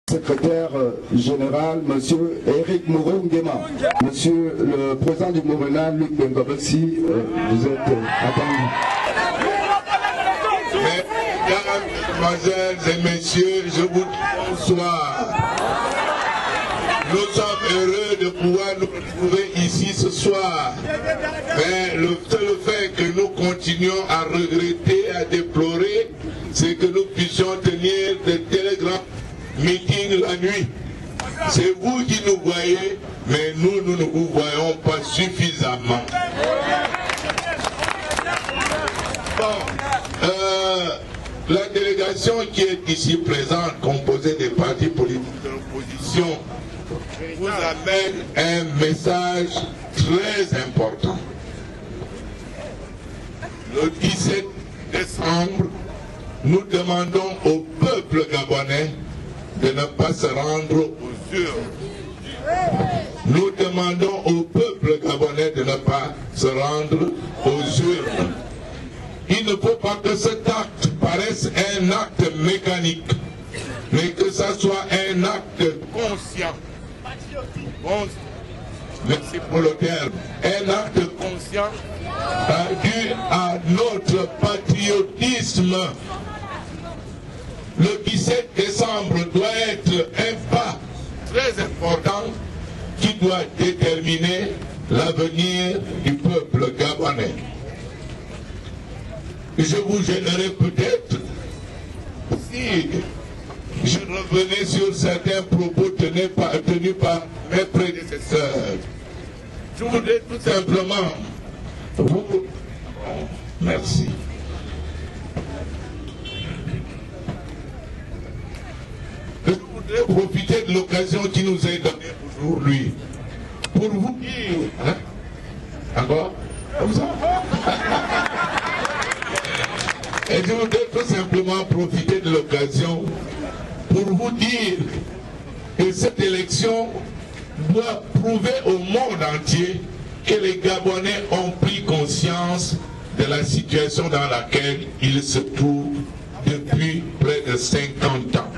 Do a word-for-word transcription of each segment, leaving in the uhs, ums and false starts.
Secrétaire général, Monsieur Eric Mourou-Nguema. Monsieur le président du Morena, Luc Bengobexi, euh, vous êtes euh, attendu. Mesdames, Mesdemoiselles et Messieurs, je vous dis bonsoir. Nous sommes heureux de pouvoir nous retrouver ici ce soir. Mais le seul fait que nous continuons à regretter, à déplorer, c'est que nous puissions tenir de tels grands meetings la nuit. C'est vous qui nous voyez, mais nous, nous ne vous voyons pas suffisamment. Bon, euh, la délégation qui est ici présente, composée des partis politiques de l'opposition, vous amène un message très important. Le dix-sept décembre, nous demandons au peuple gabonais de ne pas se rendre aux urnes. Nous demandons au peuple gabonais de ne pas se rendre aux urnes. Il ne faut pas que cet acte paraisse un acte mécanique, mais que ça soit un acte conscient. Bon, merci pour le terme. Un acte conscient dû à notre patriotisme. Le dix-sept décembre doit être un pas très important qui doit déterminer l'avenir du peuple gabonais. Je vous gênerai peut-être si je revenais sur certains propos tenus par, tenus par mes prédécesseurs. Je voudrais tout simplement vous... Merci. Je voudrais profiter de l'occasion qui nous est donnée aujourd'hui pour vous dire... Hein? Encore? Comme ça? Et je voudrais tout simplement profiter de l'occasion pour vous dire que cette élection doit prouver au monde entier que les Gabonais ont pris conscience de la situation dans laquelle ils se trouvent depuis près de cinquante ans.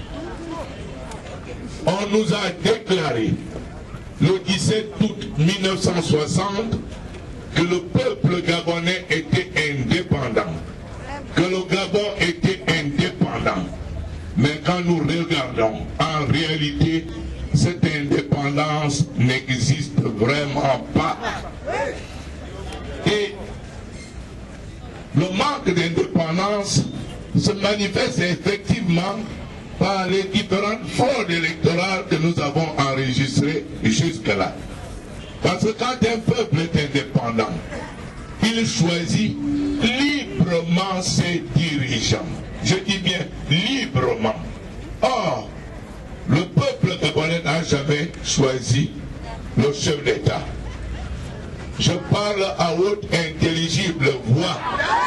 On nous a déclaré le dix-sept août mille neuf cent soixante que le peuple gabonais était indépendant, que le Gabon était indépendant. Mais quand nous regardons, en réalité, cette indépendance n'existe vraiment pas. Et le manque d'indépendance se manifeste effectivement par les différentes fraudes électorales que nous avons enregistrées jusque-là. Parce que quand un peuple est indépendant, il choisit librement ses dirigeants. Je dis bien librement. Or, le peuple gabonais n'a jamais choisi le chef d'État. Je parle à haute intelligible voix.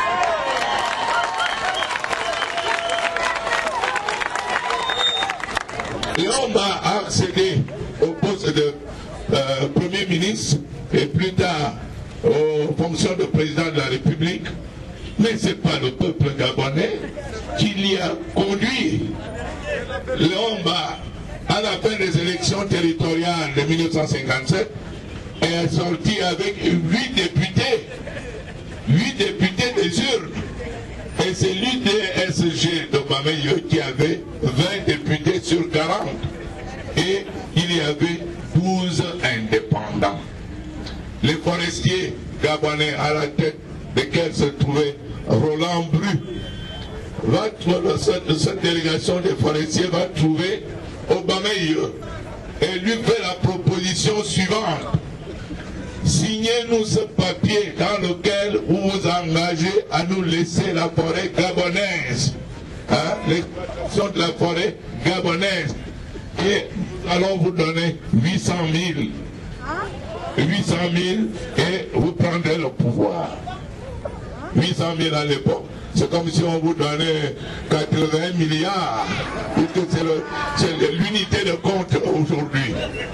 Et on va accéder au poste de euh, Premier ministre et plus tard aux fonctions de président de la République. Mais ce n'est pas le peuple gabonais qui l'y a conduit. Léomba, à la fin des élections territoriales de mille neuf cent cinquante-sept, est sorti avec huit députés. huit députés des urnes. Et c'est l'U D S G de Bameye qui avait vingt députés sur quarante. Et il y avait douze indépendants. Les forestiers gabonais à la tête desquels se trouvait Roland Bru, va, cette, cette délégation des forestiers va trouver Obameye et lui fait la proposition suivante. Signez-nous ce papier dans lequel vous vous engagez à nous laisser la forêt gabonaise, hein, l'exploitation de la forêt gabonaise. Et nous allons vous donner huit cent mille. huit cent mille et vous prendrez le pouvoir. huit cent mille à l'époque, c'est comme si on vous donnait quatre-vingts milliards. C'est l'unité de compte aujourd'hui.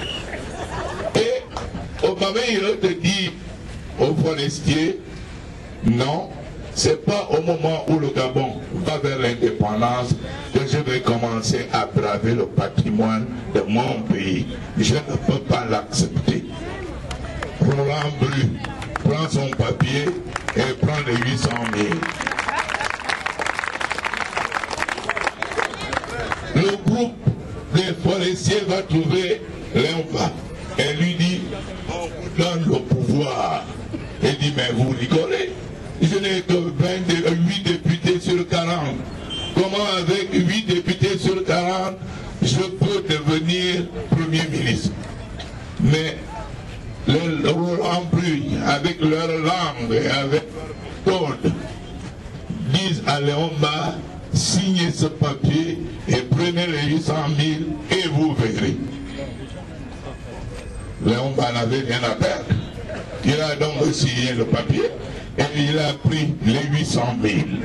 Et Obameye te dit aux forestiers, non, c'est pas au moment où le Gabon va vers l'indépendance que je vais commencer à braver le patrimoine de mon pays. Je ne peux pas l'accepter. Roland Bru prend son papier et prend les huit cent mille. Le groupe des forestiers va trouver Léomba et lui dit, on vous donne le pouvoir. Il dit, mais vous rigolez, je n'ai que vingt-huit députés sur quarante. Comment avec huit députés sur quarante, je peux devenir Premier ministre? Mais le Roland Bru, avec leur langue et avec leur code, disent à Léomba, signez ce papier et prenez les huit cent mille et vous verrez. Léomba n'avait rien à perdre. Il a donc signé le papier et il a pris les huit cent mille.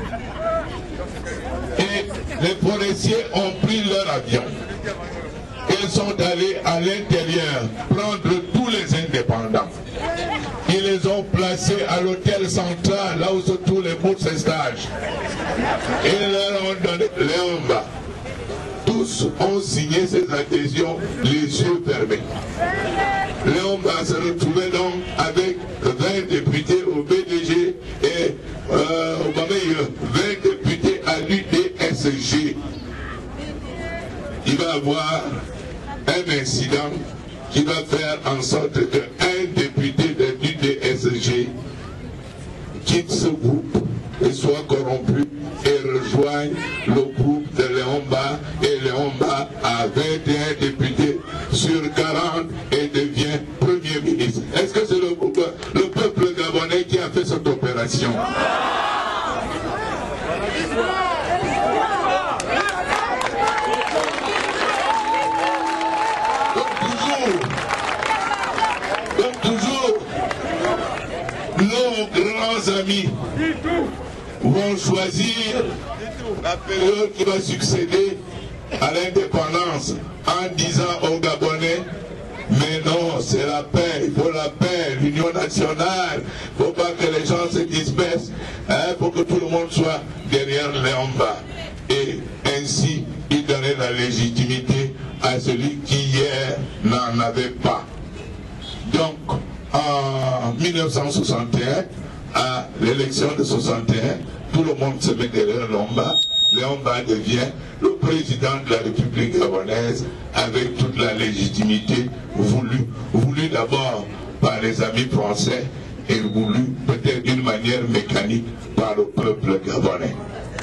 Et les forestiers ont pris leur avion. Ils sont allés à l'intérieur prendre tous les indépendants. Ils les ont placés à l'hôtel central, là où se trouvent les bourses et stages. Ils leur ont donné Léomba. Tous ont signé ces adhésions, les yeux fermés. Léomba se retrouvait donc avec vingt députés au B D G et euh, vingt députés à l'U D S G. Il va y avoir un incident qui va faire en sorte qu'un député de l'U D S G quitte ce groupe et soit corrompu et rejoigne le groupe de Léomba, et Léomba a vingt et un députés sur quarante et devient Premier ministre. Est-ce que c'est le, le peuple gabonais qui a fait cette opération? Comme toujours, comme toujours, nos grands amis vont choisir la période qui va succéder à l'indépendance en disant aux Gabonais, mais non, c'est la paix, il faut la paix, l'union nationale, il ne faut pas que les gens se dispersent, il hein, faut que tout le monde soit derrière Léomba. Et ainsi, il donnait la légitimité à celui qui hier n'en avait pas. Donc, en mille neuf cent soixante et un, à l'élection de soixante et un, tout le monde se met derrière Léomba. Léomba devient le président de la République gabonaise avec toute la légitimité voulue, voulue d'abord par les amis français et voulue peut-être d'une manière mécanique par le peuple gabonais.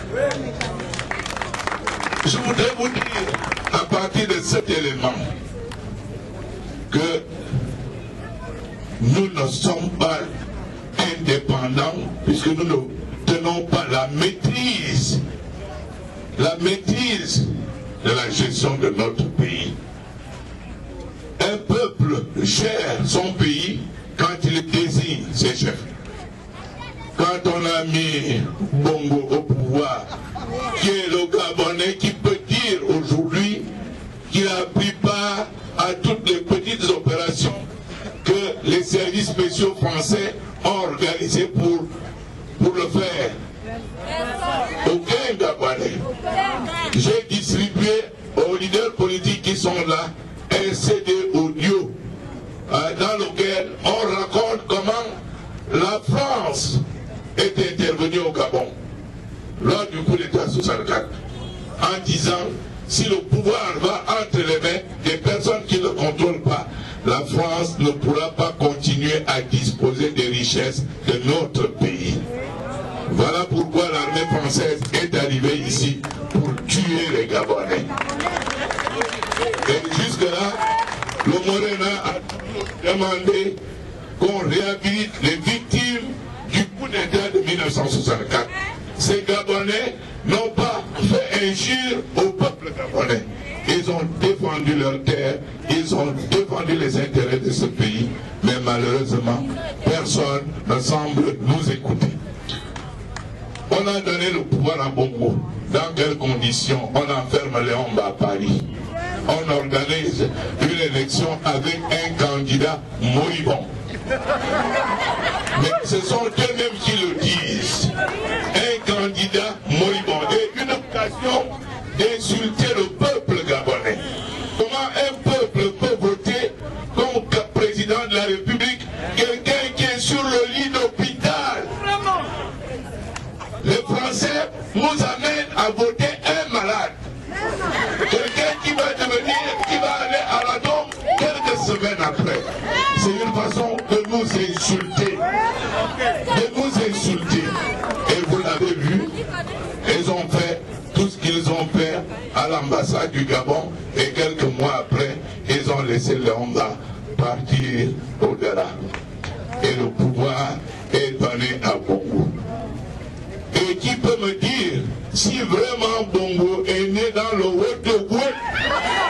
Je voudrais vous dire, à partir de cet élément, que nous ne sommes pas indépendants puisque nous ne tenons pas la maîtrise, la maîtrise de la gestion de notre pays. Un peuple gère son pays quand il désigne ses chefs. Quand on a mis Bongo au pouvoir, qui est le Gabonais qui peut dire aujourd'hui qu'il a pris part à toutes les petites opérations que les services spéciaux français ont organisées pour, pour le faire. Aucun Gabonais. J'ai distribué aux leaders politiques qui sont là un C D audio euh, dans lequel on raconte comment la France est intervenue au Gabon lors du coup d'État soixante-quatre en disant si le pouvoir va entre les mains des personnes qui ne contrôlent pas, la France ne pourra pas continuer à disposer des richesses de notre pays. Voilà pourquoi l'armée française est arrivée ici pour tuer les Gabonais. Et jusque-là, le Morena a demandé qu'on réhabilite les victimes du coup d'État de mille neuf cent soixante-quatre. Ces Gabonais n'ont pas fait injure au peuple gabonais. Ils ont défendu leurs terres, ils ont défendu les intérêts de ce pays, mais malheureusement, personne ne semble nous écouter. On a donné le pouvoir à Bongo. Dans quelles conditions? On enferme Léomba à Paris. On organise une élection avec un candidat moribond. Mais ce sont eux-mêmes qui le disent. Un candidat moribond. Et une occasion d'insulter l'ambassade du Gabon et quelques mois après, ils ont laissé Léonda partir au-delà. Et le pouvoir est donné à Bongo. Et qui peut me dire si vraiment Bongo est né dans le Haut-Ogooué?